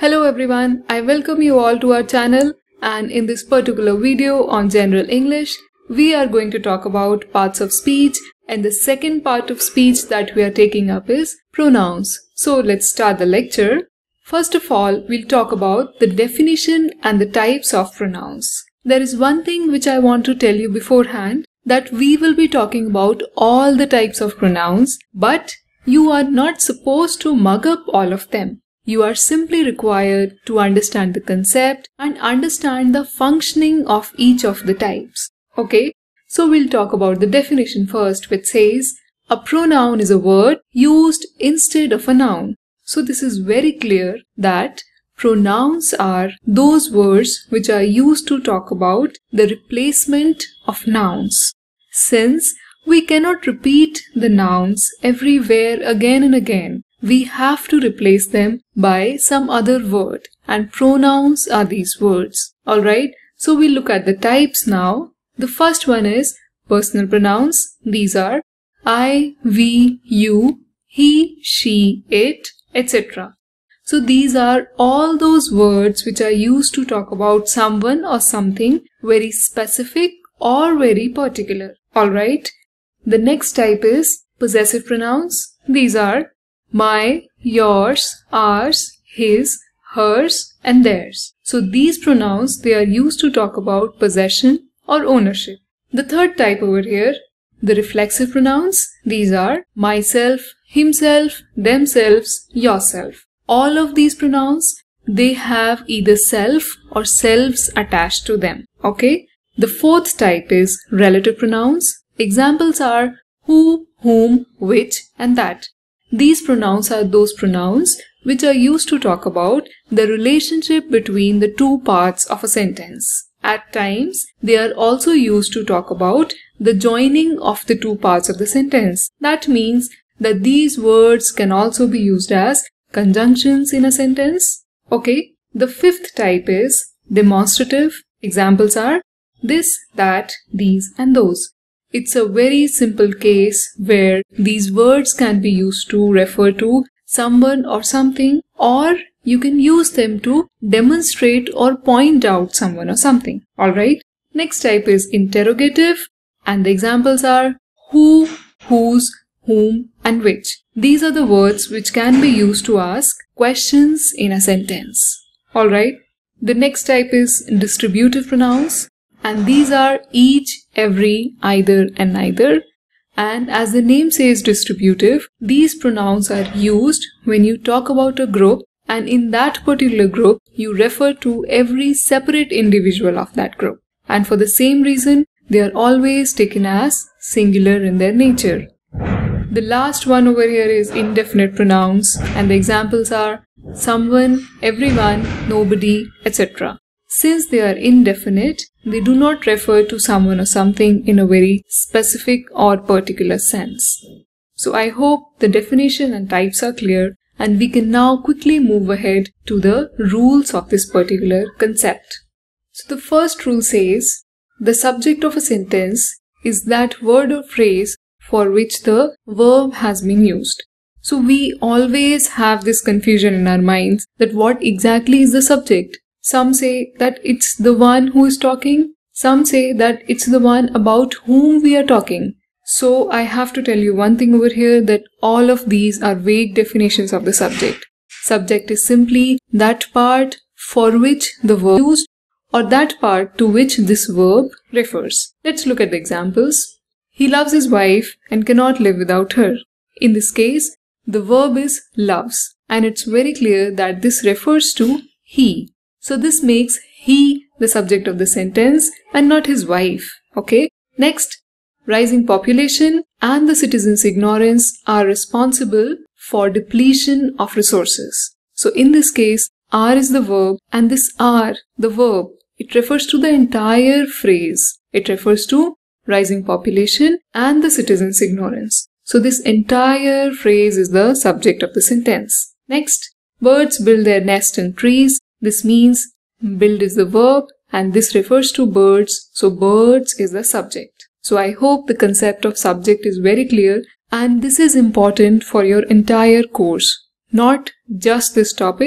Hello everyone, I welcome you all to our channel, and in this particular video on General English, we are going to talk about parts of speech, and the second part of speech that we are taking up is pronouns. So let's start the lecture. First of all, we'll talk about the definition and the types of pronouns. There is one thing which I want to tell you beforehand, that we will be talking about all the types of pronouns, but you are not supposed to mug up all of them. You are simply required to understand the concept and understand the functioning of each of the types. Okay, so we'll talk about the definition first, which says a pronoun is a word used instead of a noun. So this is very clear that pronouns are those words which are used to talk about the replacement of nouns. Since we cannot repeat the nouns everywhere again and again, we have to replace them by some other word, and pronouns are these words. Alright, so we'll look at the types now. The first one is personal pronouns. These are I, we, you, he, she, it, etc. So these are all those words which are used to talk about someone or something very specific or very particular. Alright, the next type is possessive pronouns. These are my, yours, ours, his, hers, and theirs. So these pronouns, they are used to talk about possession or ownership. The third type over here, the reflexive pronouns. These are myself, himself, themselves, yourself. All of these pronouns, they have either self or selves attached to them. Okay. The fourth type is relative pronouns. Examples are who, whom, which, and that. These pronouns are those pronouns which are used to talk about the relationship between the two parts of a sentence. At times, they are also used to talk about the joining of the two parts of the sentence. That means that these words can also be used as conjunctions in a sentence. Okay, the fifth type is demonstrative. Examples are this, that, these, and those. It's a very simple case where these words can be used to refer to someone or something, or you can use them to demonstrate or point out someone or something. Alright. Next type is interrogative, and the examples are who, whose, whom, and which. These are the words which can be used to ask questions in a sentence. Alright. The next type is distributive pronouns, and these are each, every, either, and neither. And as the name says distributive, these pronouns are used when you talk about a group, and in that particular group, you refer to every separate individual of that group. And for the same reason, they are always taken as singular in their nature. The last one over here is indefinite pronouns, and the examples are someone, everyone, nobody, etc. Since they are indefinite, they do not refer to someone or something in a very specific or particular sense. So I hope the definition and types are clear, and we can now quickly move ahead to the rules of this particular concept. So the first rule says, the subject of a sentence is that word or phrase for which the verb has been used. So we always have this confusion in our minds that what exactly is the subject. Some say that it's the one who is talking. Some say that it's the one about whom we are talking. So I have to tell you one thing over here, that all of these are vague definitions of the subject. Subject is simply that part for which the verb is used, or that part to which this verb refers. Let's look at the examples. He loves his wife and cannot live without her. In this case, the verb is loves, and it's very clear that this refers to he. So this makes he the subject of the sentence and not his wife. Okay. Next, rising population and the citizens' ignorance are responsible for depletion of resources. So in this case, are is the verb, and this are, the verb, it refers to the entire phrase. It refers to rising population and the citizens' ignorance. So this entire phrase is the subject of the sentence. Next, birds build their nest in trees. This means build is the verb, and this refers to birds, so birds is the subject. So I hope the concept of subject is very clear, and this is important for your entire course. Not just this topic,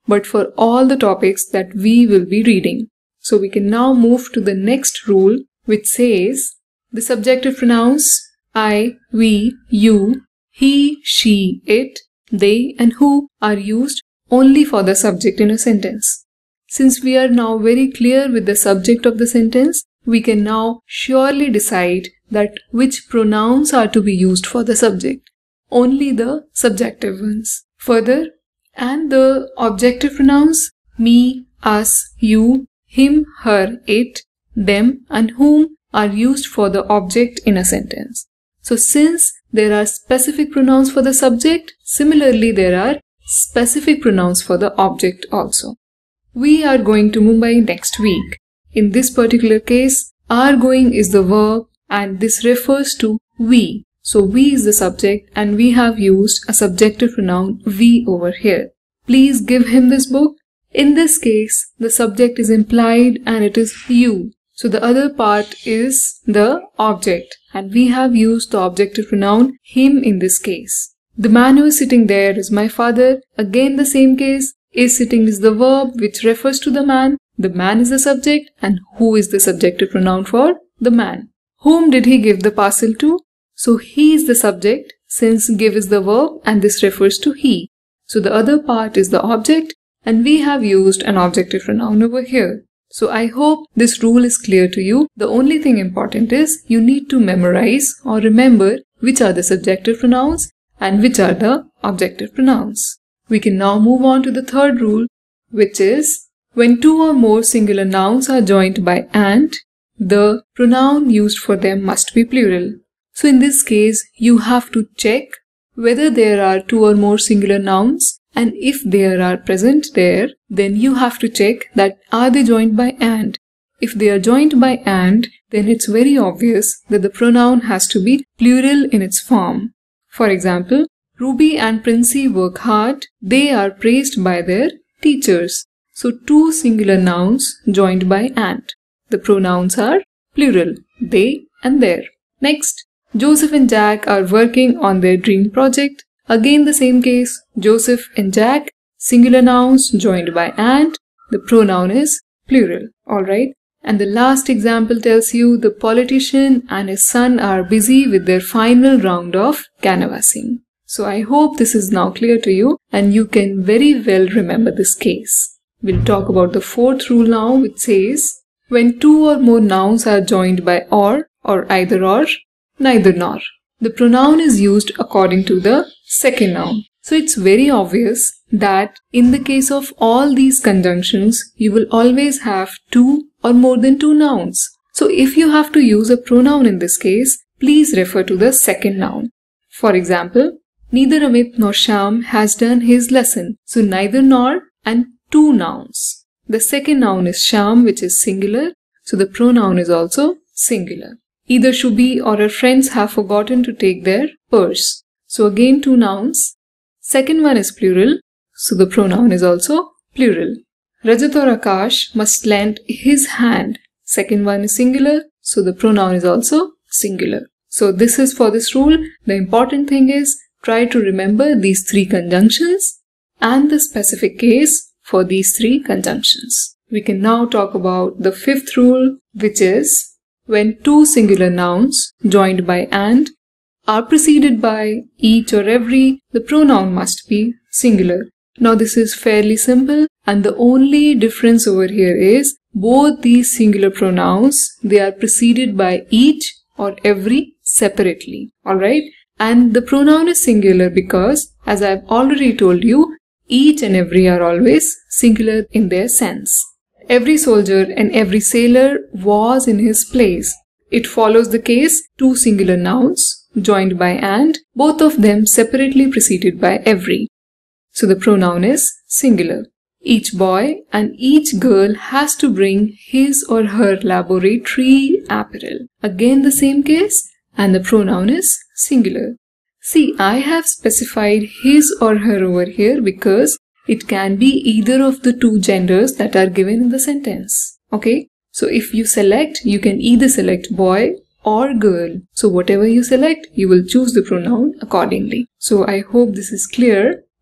but for all the topics that we will be reading. So we can now move to the next rule, which says the subjective pronouns I, we, you, he, she, it, they and who are used only for the subject in a sentence. Since we are now very clear with the subject of the sentence, we can now surely decide that which pronouns are to be used for the subject. Only the subjective ones. Further, and the objective pronouns me, us, you, him, her, it, them and whom are used for the object in a sentence. So since there are specific pronouns for the subject, similarly there are specific pronouns for the object also. We are going to Mumbai next week. In this particular case, are going is the verb and this refers to we. So we is the subject and we have used a subjective pronoun we over here. Please give him this book. In this case, the subject is implied and it is you. So the other part is the object and we have used the objective pronoun him in this case. The man who is sitting there is my father. Again the same case. Is sitting is the verb which refers to the man is the subject and who is the subjective pronoun for the man. Whom did he give the parcel to? So he is the subject since give is the verb and this refers to he. So the other part is the object and we have used an objective pronoun over here. So I hope this rule is clear to you. The only thing important is you need to memorize or remember which are the subjective pronouns and which are the objective pronouns. We can now move on to the third rule, which is when two or more singular nouns are joined by and, the pronoun used for them must be plural. So in this case, you have to check whether there are two or more singular nouns, and if there are present there, then you have to check that are they joined by and. If they are joined by and, then it's very obvious that the pronoun has to be plural in its form. For example, Ruby and Princey work hard. They are praised by their teachers. So two singular nouns joined by and. The pronouns are plural, they and their. Next, Joseph and Jack are working on their dream project. Again the same case, Joseph and Jack, singular nouns joined by and. The pronoun is plural. Alright. And the last example tells you the politician and his son are busy with their final round of canvassing. So I hope this is now clear to you and you can very well remember this case. We'll talk about the fourth rule now, which says when two or more nouns are joined by or either or, neither nor. The pronoun is used according to the second noun. So it's very obvious that in the case of all these conjunctions, you will always have two or more than two nouns. So if you have to use a pronoun in this case, please refer to the second noun. For example, neither Amit nor Shyam has done his lesson. So neither nor and two nouns. The second noun is Shyam, which is singular. So the pronoun is also singular. Either Shubhi or her friends have forgotten to take their purse. So again two nouns. Second one is plural. So the pronoun is also plural. Rajat or Akash must lend his hand. Second one is singular. So the pronoun is also singular. So this is for this rule. The important thing is try to remember these three conjunctions and the specific case for these three conjunctions. We can now talk about the fifth rule, which is when two singular nouns joined by and are preceded by each or every, the pronoun must be singular. Now this is fairly simple and the only difference over here is both these singular pronouns, they are preceded by each or every separately. Alright? And the pronoun is singular because, as I have already told you, each and every are always singular in their sense. Every soldier and every sailor was in his place. It follows the case two singular nouns joined by and, both of them separately preceded by every. So the pronoun is singular. Each boy and each girl has to bring his or her laboratory apparel. Again the same case and the pronoun is singular. See, I have specified his or her over here because it can be either of the two genders that are given in the sentence. Okay? So if you select, you can either select boy or girl. So whatever you select, you will choose the pronoun accordingly. So I hope this is clear.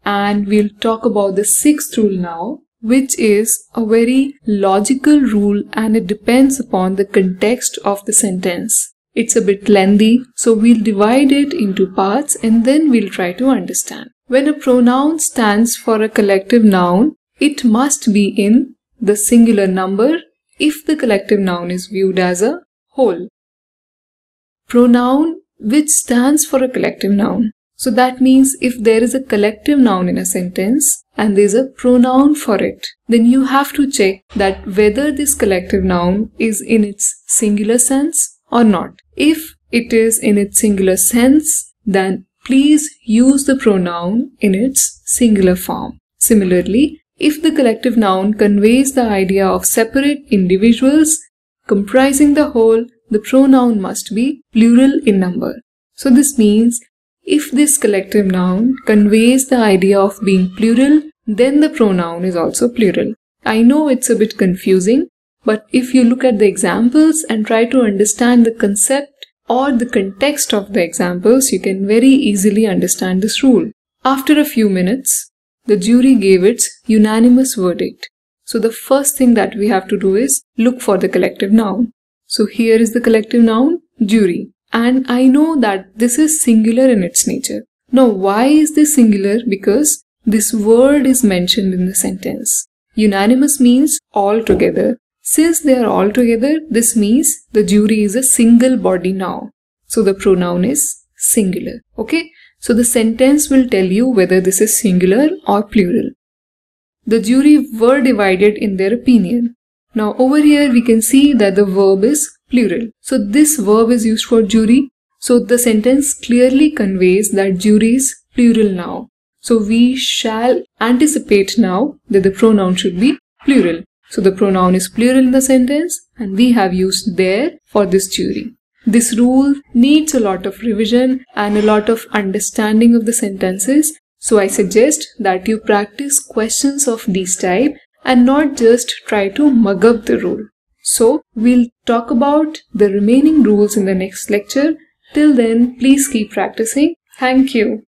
and we'll talk about the 6th rule now, which is a very logical rule and it depends upon the context of the sentence. It's a bit lengthy, so we'll divide it into parts and then we'll try to understand. When a pronoun stands for a collective noun, it must be in the singular number if the collective noun is viewed as a whole. Pronoun which stands for a collective noun. So that means if there is a collective noun in a sentence and there is a pronoun for it, then you have to check that whether this collective noun is in its singular sense or not. If it is in its singular sense, then please use the pronoun in its singular form. Similarly, if the collective noun conveys the idea of separate individuals comprising the whole, the pronoun must be plural in number. So this means if this collective noun conveys the idea of being plural, then the pronoun is also plural. I know it's a bit confusing, but if you look at the examples and try to understand the concept or the context of the examples, you can very easily understand this rule. After a few minutes, the jury gave its unanimous verdict. So the first thing that we have to do is look for the collective noun. So here is the collective noun, jury. And I know that this is singular in its nature. Now why is this singular? Because this word is mentioned in the sentence. Unanimous means all together. Since they are all together, this means the jury is a single body now. So the pronoun is singular. Okay? So the sentence will tell you whether this is singular or plural. The jury were divided in their opinion. Now over here we can see that the verb is plural. So this verb is used for jury. So the sentence clearly conveys that jury is plural now. So we shall anticipate now that the pronoun should be plural. So the pronoun is plural in the sentence and we have used there for this jury. This rule needs a lot of revision and a lot of understanding of the sentences. So I suggest that you practice questions of this type and not just try to mug up the rule. So we'll talk about the remaining rules in the next lecture. Till then, please keep practicing. Thank you.